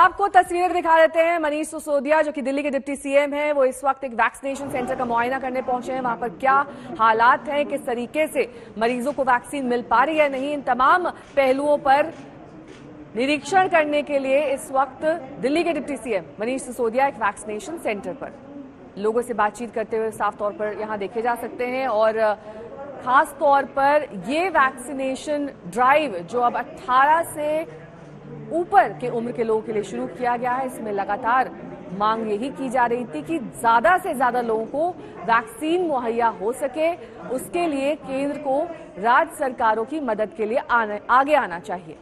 आपको तस्वीरें दिखा देते हैं। मनीष सिसोदिया जो कि दिल्ली के डिप्टी सीएम हैं, वो इस वक्त एक वैक्सीनेशन सेंटर का मुआयना करने पहुंचे हैं। वहां पर क्या हालात हैं, किस तरीके से मरीजों को वैक्सीन मिल पा रही है नहीं, इन तमाम पहलुओं पर निरीक्षण करने के लिए इस वक्त दिल्ली के डिप्टी सीएम मनीष सिसोदिया एक वैक्सीनेशन सेंटर पर लोगों से बातचीत करते हुए साफ तौर पर यहां देखे जा सकते हैं। और खास तौर पर ये वैक्सीनेशन ड्राइव जो अब 18 से ऊपर के उम्र के लोगों के लिए शुरू किया गया है, इसमें लगातार मांग यही की जा रही थी कि ज्यादा से ज्यादा लोगों को वैक्सीन मुहैया हो सके। उसके लिए केंद्र को राज्य सरकारों की मदद के लिए आगे आना चाहिए।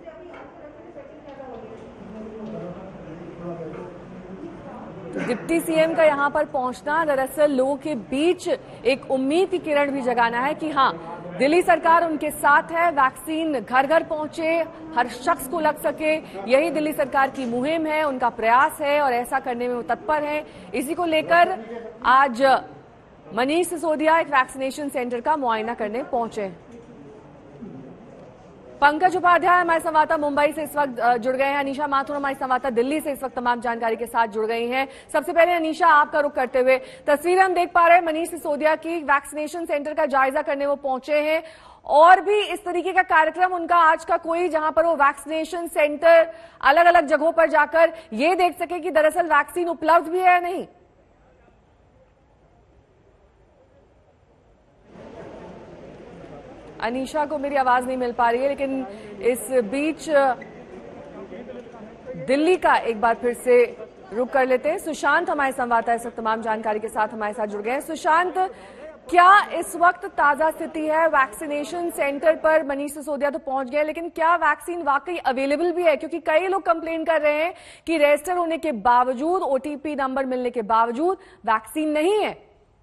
तो डिप्टी सीएम का यहां पर पहुंचना दरअसल लोगों के बीच एक उम्मीद की किरण भी जगाना है कि हां, दिल्ली सरकार उनके साथ है, वैक्सीन घर घर पहुंचे, हर शख्स को लग सके, यही दिल्ली सरकार की मुहिम है, उनका प्रयास है और ऐसा करने में वो तत्पर है। इसी को लेकर आज मनीष सिसोदिया एक वैक्सीनेशन सेंटर का मुआयना करने पहुंचे। पंकज उपाध्याय हमारे संवाददाता मुंबई से इस वक्त जुड़ गए हैं। अनीशा माथुर हमारी संवाददाता दिल्ली से इस वक्त तमाम जानकारी के साथ जुड़ गई हैं। सबसे पहले अनीशा, आपका रुख करते हुए तस्वीर हम देख पा रहे हैं मनीष सिसोदिया की, वैक्सीनेशन सेंटर का जायजा करने वो पहुंचे हैं। और भी इस तरीके का कार्यक्रम उनका आज का कोई, जहां पर वो वैक्सीनेशन सेंटर अलग अलग जगहों पर जाकर ये देख सके कि दरअसल वैक्सीन उपलब्ध भी है या नहीं? अनीशा को मेरी आवाज नहीं मिल पा रही है, लेकिन इस बीच दिल्ली का एक बार फिर से रुक कर लेते हैं। सुशांत हमारे संवाददाता इस वक्त तमाम जानकारी के साथ हमारे साथ जुड़ गए हैं। सुशांत, क्या इस वक्त ताजा स्थिति है? वैक्सीनेशन सेंटर पर मनीष सिसोदिया तो पहुंच गए, लेकिन क्या वैक्सीन वाकई अवेलेबल भी है? क्योंकि कई लोग कंप्लेन कर रहे हैं कि रजिस्टर होने के बावजूद, ओटीपी नंबर मिलने के बावजूद वैक्सीन नहीं है।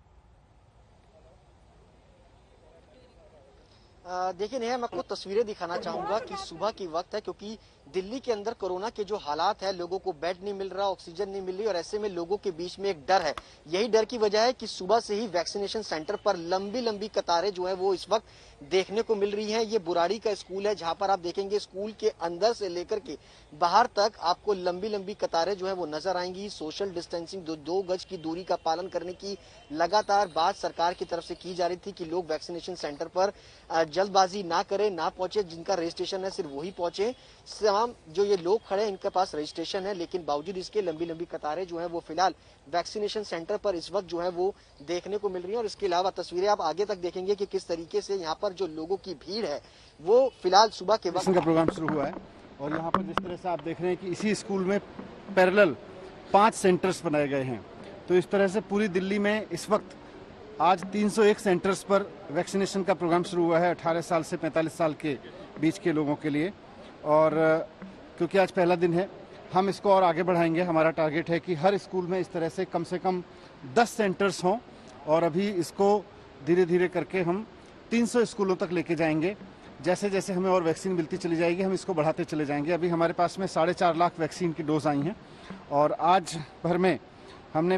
देखिए नेहा, मैं आपको तस्वीरें दिखाना चाहूंगा कि सुबह की वक्त है, क्योंकि दिल्ली के अंदर कोरोना के जो हालात है, लोगों को बेड नहीं मिल रहा, ऑक्सीजन नहीं मिल रही, और ऐसे में लोगों के बीच में एक डर है। यही डर की वजह है कि सुबह से ही वैक्सीनेशन सेंटर पर लंबी लंबी कतारें जो है वो इस वक्त देखने को मिल रही है। ये बुराड़ी का स्कूल है, जहां पर आप देखेंगे स्कूल के अंदर से लेकर के बाहर तक आपको लंबी लंबी कतारें जो है वो नजर आएंगी। सोशल डिस्टेंसिंग, दो गज की दूरी का पालन करने की लगातार बात सरकार की तरफ से की जा रही थी कि लोग वैक्सीनेशन सेंटर पर जल्दबाजी ना करें, ना पहुंचे, जिनका रजिस्ट्रेशन है सिर्फ वही पहुंचे। तमाम जो ये लोग खड़े हैं इनके पास रजिस्ट्रेशन है, लेकिन बावजूद इसके लंबी लंबी कतारें जो है वो फिलहाल वैक्सीनेशन सेंटर पर इस वक्त जो है वो देखने को मिल रही है। और इसके अलावा तस्वीरें आप आगे तक देखेंगे कि किस तरीके से यहाँ पर जो लोगों की भीड़ है वो फिलहाल सुबह के वक्त का प्रोग्राम शुरू हुआ है। और यहाँ पर जिस तरह से आप देख रहे हैं कि इसी स्कूल में पैरेलल 5 सेंटर्स बनाए गए हैं। तो इस तरह से पूरी दिल्ली में इस वक्त आज 301 सेंटर्स पर वैक्सीनेशन का प्रोग्राम शुरू हुआ है 18 साल से 45 साल के बीच के लोगों के लिए। और क्योंकि आज पहला दिन है, हम इसको और आगे बढ़ाएंगे। हमारा टारगेट है कि हर स्कूल में इस तरह से कम 10 सेंटर्स हों, और अभी इसको धीरे धीरे करके हम 300 स्कूलों तक लेके जाएंगे। जैसे जैसे हमें और वैक्सीन मिलती चली जाएगी, हम इसको बढ़ाते चले जाएंगे। अभी हमारे पास में 4.5 लाख वैक्सीन की डोज आई हैं, और आज भर में हमने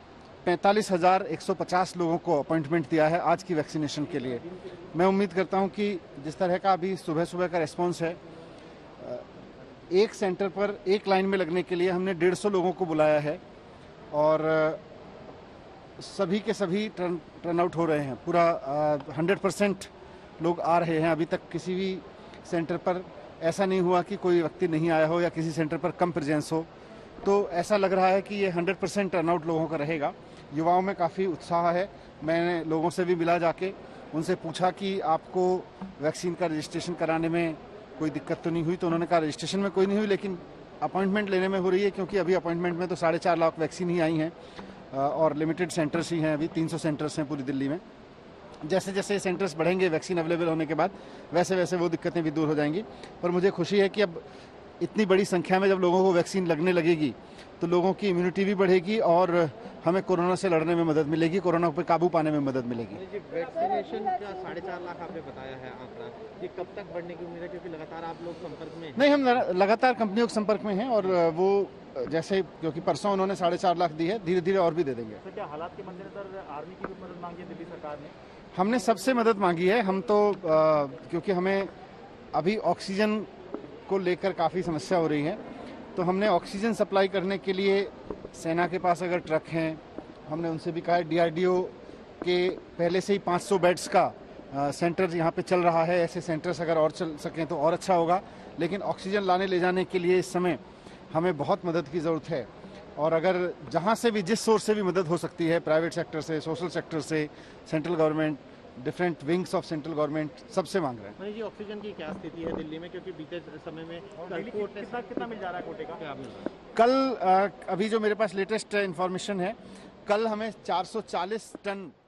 45,150 लोगों को अपॉइंटमेंट दिया है आज की वैक्सीनेशन के लिए। मैं उम्मीद करता हूं कि जिस तरह का अभी सुबह सुबह का रिस्पांस है, एक सेंटर पर एक लाइन में लगने के लिए हमने 150 लोगों को बुलाया है, और सभी के सभी टर्न आउट हो रहे हैं। पूरा 100% लोग आ रहे हैं। अभी तक किसी भी सेंटर पर ऐसा नहीं हुआ कि कोई व्यक्ति नहीं आया हो या किसी सेंटर पर कम प्रेजेंस हो। तो ऐसा लग रहा है कि ये 100% टर्नआउट लोगों का रहेगा। युवाओं में काफ़ी उत्साह है। मैंने लोगों से भी मिला, जाके उनसे पूछा कि आपको वैक्सीन का रजिस्ट्रेशन कराने में कोई दिक्कत तो नहीं हुई? तो उन्होंने कहा रजिस्ट्रेशन में कोई नहीं हुई, लेकिन अपॉइंटमेंट लेने में हो रही है, क्योंकि अभी अपॉइंटमेंट में तो 4.5 लाख वैक्सीन ही आई हैं, और लिमिटेड सेंटर्स ही हैं। अभी 300 सेंटर्स हैं पूरी दिल्ली में। जैसे जैसे सेंटर्स बढ़ेंगे वैक्सीन अवेलेबल होने के बाद, वैसे वैसे वो दिक्कतें भी दूर हो जाएंगी। पर मुझे खुशी है कि अब इतनी बड़ी संख्या में जब लोगों को वैक्सीन लगने लगेगी तो लोगों की इम्यूनिटी भी बढ़ेगी, और हमें कोरोना से लड़ने में मदद मिलेगी, कोरोना पर काबू पाने में मदद मिलेगी। वैक्सीनेशन का 4.5 लाख आपने बताया है आंकड़ा, ये कब तक बढ़ने की उम्मीद है? क्योंकि लगातार आप लोग संपर्क में हैं। नहीं, हम लगातार कंपनियों के संपर्क में हैं, और वो जैसे क्योंकि परसों उन्होंने 4.5 लाख दी है, धीरे धीरे और भी दे देंगे। तो क्या हालात के मद्देनजर आर्मी की भी मदद मांगी है दिल्ली सरकार ने? हमने सबसे मदद मांगी है। हम तो क्योंकि हमें अभी ऑक्सीजन को लेकर काफ़ी समस्या हो रही है, तो हमने ऑक्सीजन सप्लाई करने के लिए सेना के पास अगर ट्रक हैं, हमने उनसे भी कहा है, DRDO के पहले से ही 500 बेड्स का सेंटर यहाँ पे चल रहा है। ऐसे सेंटर्स अगर और चल सकें तो और अच्छा होगा, लेकिन ऑक्सीजन लाने ले जाने के लिए इस समय हमें बहुत मदद की ज़रूरत है। और अगर जहाँ से भी, जिस सोर्स से भी मदद हो सकती है, प्राइवेट सेक्टर से, सोशल सेक्टर से, central government, different wings of central government, सबसे मांग रहे हैं। मनीष जी, ऑक्सीजन की क्या स्थिति है दिल्ली में, क्योंकि बीते समय में कितना मिल जा रहा है कोटे का? क्या मिल रहा है? कल अभी जो मेरे पास लेटेस्ट इंफॉर्मेशन है, कल हमें 440 टन